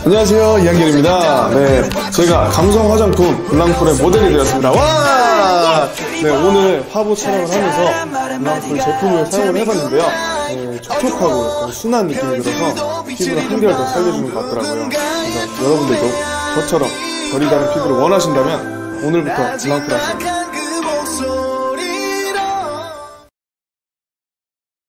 안녕하세요, 이한결입니다. 네, 제가 감성 화장품 블랑풀의 모델이 되었습니다. 와! 네, 오늘 화보 촬영을 하면서 블랑풀 제품을 사용을 해봤는데요. 네, 촉촉하고 약간 순한 느낌이 들어서 피부를 한결 더 살려주는 것 같더라고요. 그래서 여러분들도 저처럼 결이 다른 피부를 원하신다면 오늘부터 블랑풀 하세요.